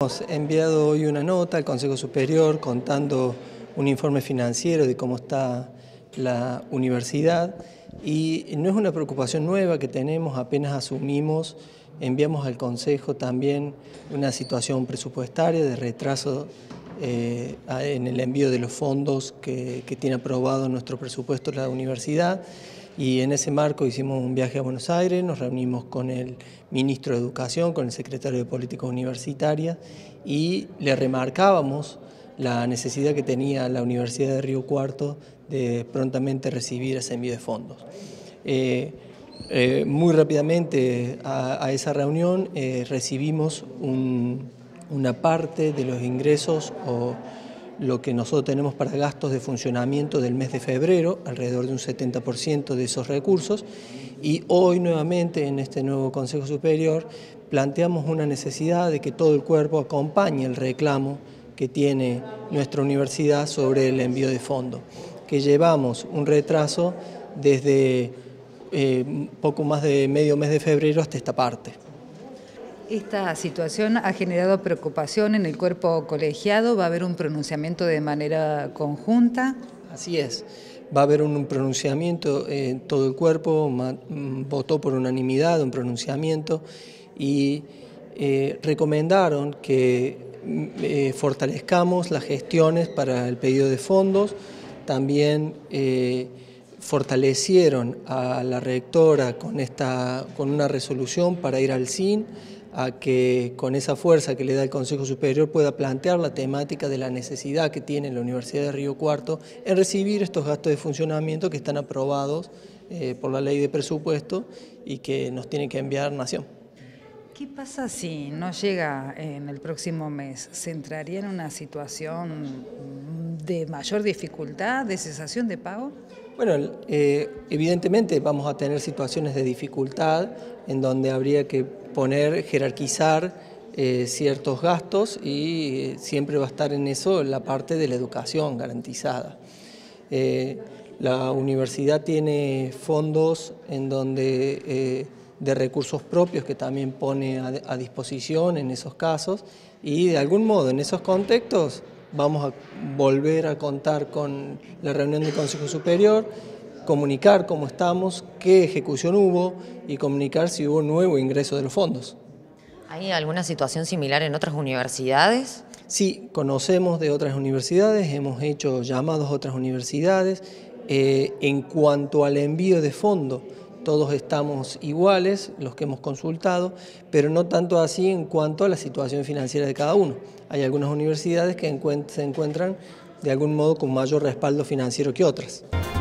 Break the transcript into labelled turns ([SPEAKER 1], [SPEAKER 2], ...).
[SPEAKER 1] Hemos enviado hoy una nota al Consejo Superior contando un informe financiero de cómo está la universidad y no es una preocupación nueva que tenemos, apenas asumimos, enviamos al Consejo también una situación presupuestaria de retraso en el envío de los fondos que tiene aprobado nuestro presupuesto la universidad. Y en ese marco hicimos un viaje a Buenos Aires, nos reunimos con el ministro de Educación, con el secretario de Políticas Universitarias y le remarcábamos la necesidad que tenía la Universidad de Río Cuarto de prontamente recibir ese envío de fondos. Muy rápidamente a esa reunión recibimos una parte de los ingresos o lo que nosotros tenemos para gastos de funcionamiento del mes de febrero, alrededor de un 70% de esos recursos, y hoy nuevamente en este nuevo Consejo Superior planteamos una necesidad de que todo el cuerpo acompañe el reclamo que tiene nuestra universidad sobre el envío de fondos, que llevamos un retraso desde poco más de medio mes de febrero hasta esta parte.
[SPEAKER 2] Esta situación ha generado preocupación en el cuerpo colegiado. ¿Va a haber un pronunciamiento de manera conjunta?
[SPEAKER 1] Así es, va a haber un pronunciamiento, todo el cuerpo votó por unanimidad un pronunciamiento y recomendaron que fortalezcamos las gestiones para el pedido de fondos. También fortalecieron a la rectora con una resolución para ir al SIN, a que con esa fuerza que le da el Consejo Superior pueda plantear la temática de la necesidad que tiene la Universidad de Río Cuarto en recibir estos gastos de funcionamiento que están aprobados por la ley de presupuesto y que nos tiene que enviar Nación.
[SPEAKER 2] ¿Qué pasa si no llega en el próximo mes? ¿Se entraría en una situación de mayor dificultad, de cesación de pago?
[SPEAKER 1] Bueno, evidentemente vamos a tener situaciones de dificultad en donde habría que jerarquizar ciertos gastos y siempre va a estar en eso la parte de la educación garantizada. La universidad tiene fondos en donde de recursos propios que también pone a disposición en esos casos y de algún modo en esos contextos vamos a volver a contar con la reunión del Consejo Superior, comunicar cómo estamos, qué ejecución hubo y comunicar si hubo nuevo ingreso de los fondos.
[SPEAKER 3] ¿Hay alguna situación similar en otras universidades?
[SPEAKER 1] Sí, conocemos de otras universidades, hemos hecho llamados a otras universidades. En cuanto al envío de fondos, todos estamos iguales, los que hemos consultado, pero no tanto así en cuanto a la situación financiera de cada uno. Hay algunas universidades que se encuentran de algún modo con mayor respaldo financiero que otras.